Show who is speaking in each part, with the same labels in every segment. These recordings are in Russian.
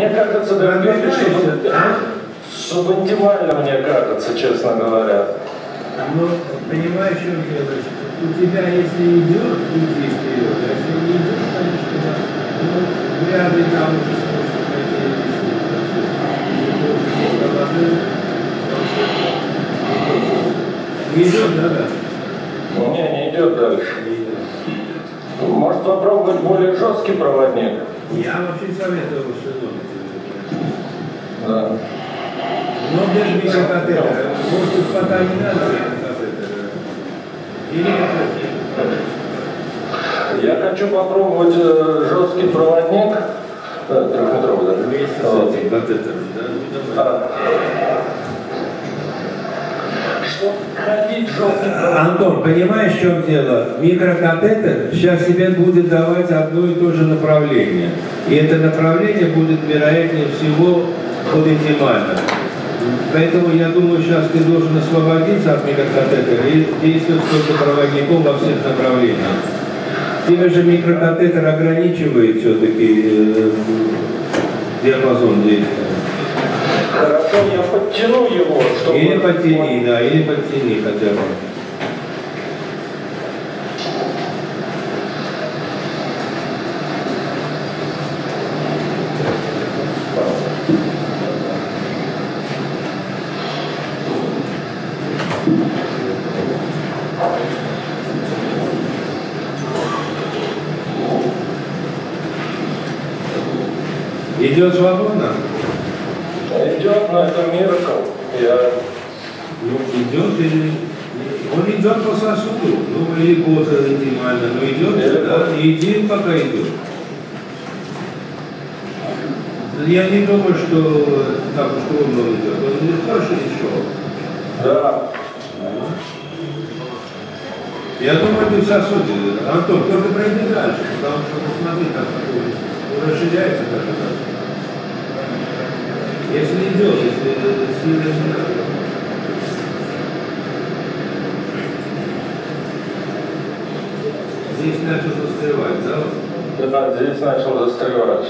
Speaker 1: Мне кажется, Дорогой, субинтимально, мне кажется, честно говоря.
Speaker 2: Ну, понимаешь, что делаешь? У тебя, если идет, иди вперед. А если не идет, конечно, да. Ну, вряд ли там уже сможешь пойти. Не идет, да?
Speaker 1: Не идет дальше. Может попробовать более жесткий проводник?
Speaker 2: Я вообще советую широко.
Speaker 1: Да.
Speaker 2: Но без микрокатетера. Может, из пота не надо микрокатетера? Или
Speaker 1: я хочу попробовать жесткий проводник. Трехметровый, да?
Speaker 2: Вместе с этим катетером, да? Антон, понимаешь, в чем дело? Микрокатетер сейчас тебе будет давать одно и то же направление. И это направление будет, вероятнее всего, полидемально. Поэтому я думаю, сейчас ты должен освободиться от микрокатетера и действовать только проводником во всех направлениях. Тебе же микрокатетер ограничивает все-таки диапазон действия.
Speaker 1: Хорошо, я подтяну его, чтобы...
Speaker 2: Или подтяни, да, или подтяни хотя бы. Идет свободно?
Speaker 1: Идет, но это миракл.
Speaker 2: Ну, идет или... Он идет по сосуду, ну, или полуинтимально, но идет, да, иди, пока идет. Я не думаю, что так уж трудно идет. Он не хорошо шел.
Speaker 1: Да.
Speaker 2: Я думаю, ты в сосуде. Антон, только пройди дальше, потому что, посмотри, как такое, расширяется даже дальше. Если идет, если сильно не надо. Здесь начал застревать, да?
Speaker 1: Да, здесь начал застревать.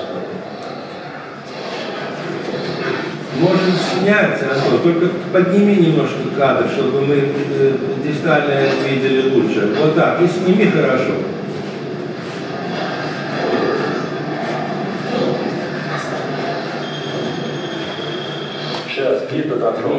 Speaker 2: Можно снять, Антон, только подними немножко кадр, чтобы мы дистально видели лучше. Вот так, и сними хорошо.
Speaker 1: Сейчас клип ототру.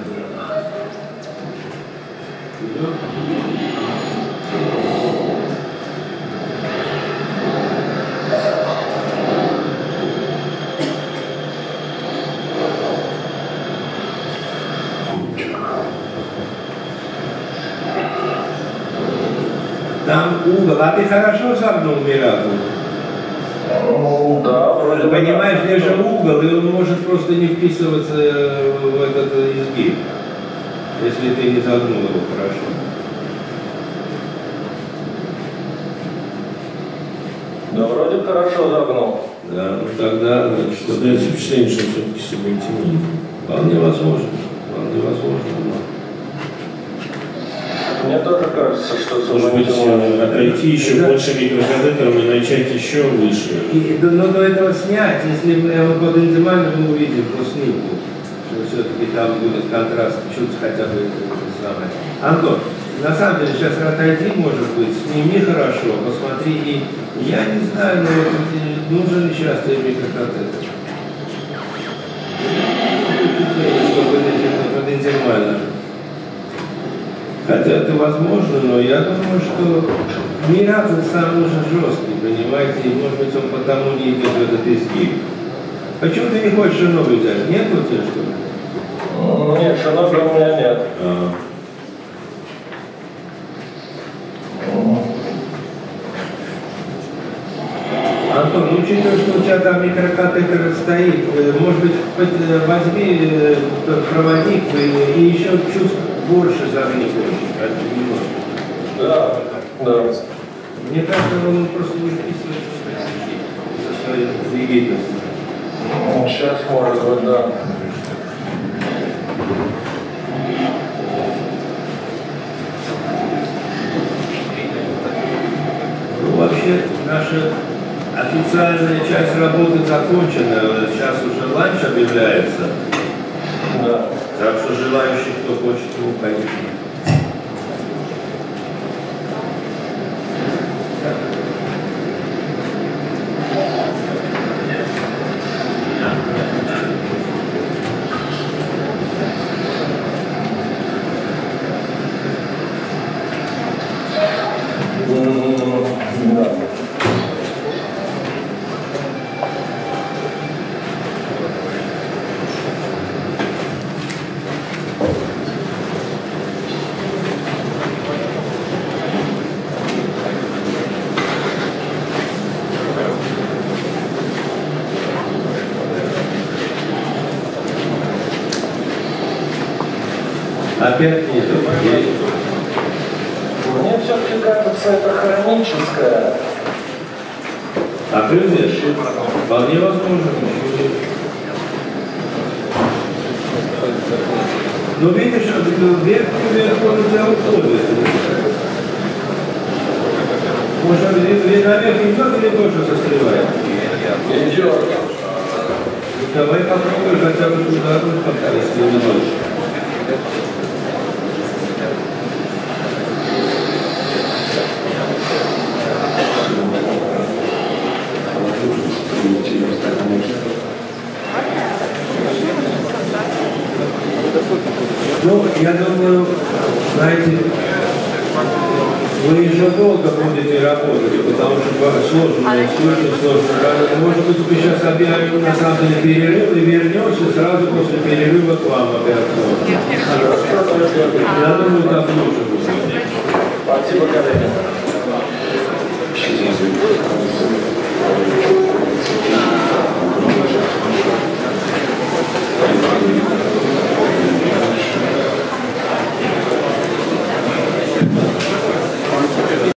Speaker 2: Там угол, а ты хорошо загнул Миракл?
Speaker 1: Ну, да, вроде.
Speaker 2: Понимаешь, здесь же угол, и он может просто не вписываться в этот изгиб, если ты не загнул его хорошо.
Speaker 3: Да, вроде хорошо загнул.
Speaker 2: Да, ну тогда, значит, создается впечатление, что все-таки субинтимально. Вполне возможно. Вполне возможно.
Speaker 3: Мне тоже кажется, что
Speaker 4: может быть, отойти еще больше микрокатетером и начать еще выше.
Speaker 2: Но до этого снять, если мы подинтимально мы увидим по снимку, что все-таки там будет контраст, чуть хотя бы самое. Антон, на самом деле сейчас отойди, может быть, сними хорошо, посмотри, и я не знаю, но вот, нужен ли сейчас тебе микрокатетер. Подинтимально. Хотя это возможно, но я думаю, что Миракл сам уже жесткий, понимаете, и может быть он потому не идет в этот изгиб. Почему ты не хочешь шиноби взять? Нет у тебя что ли?
Speaker 3: Нет, шиноби у меня нет.
Speaker 2: Антон, ну учитывая, что у тебя там микрокатетер стоит, может быть, возьми проводник и еще чуть больше загни немножко.
Speaker 3: Да, да.
Speaker 2: Мне кажется, он просто не вписывается со своей двигательностью.
Speaker 3: Ну, сейчас может быть, да.
Speaker 2: Ну, вообще, наша официальная часть работы закончена, сейчас уже ланч объявляется.
Speaker 3: Да.
Speaker 2: Так что желающих, кто хочет, конечно. Опять нет.
Speaker 3: Мне все-таки кажется, это хроническое.
Speaker 2: А крылья? Вполне возможно. Но видишь, вверх он у тебя уходит. Может, наверх идет или тоже застревает?
Speaker 3: Идет.
Speaker 2: Давай попробуй хотя бы туда, если не больше. Ну, я думаю, знаете, вы еще долго будете работать, потому что сложно, очень сложно. Может быть, мы сейчас объявим на самом деле перерыв и вернемся сразу после перерыва к вам операционно. Я думаю, так лучше будет.
Speaker 3: Спасибо, коллеги.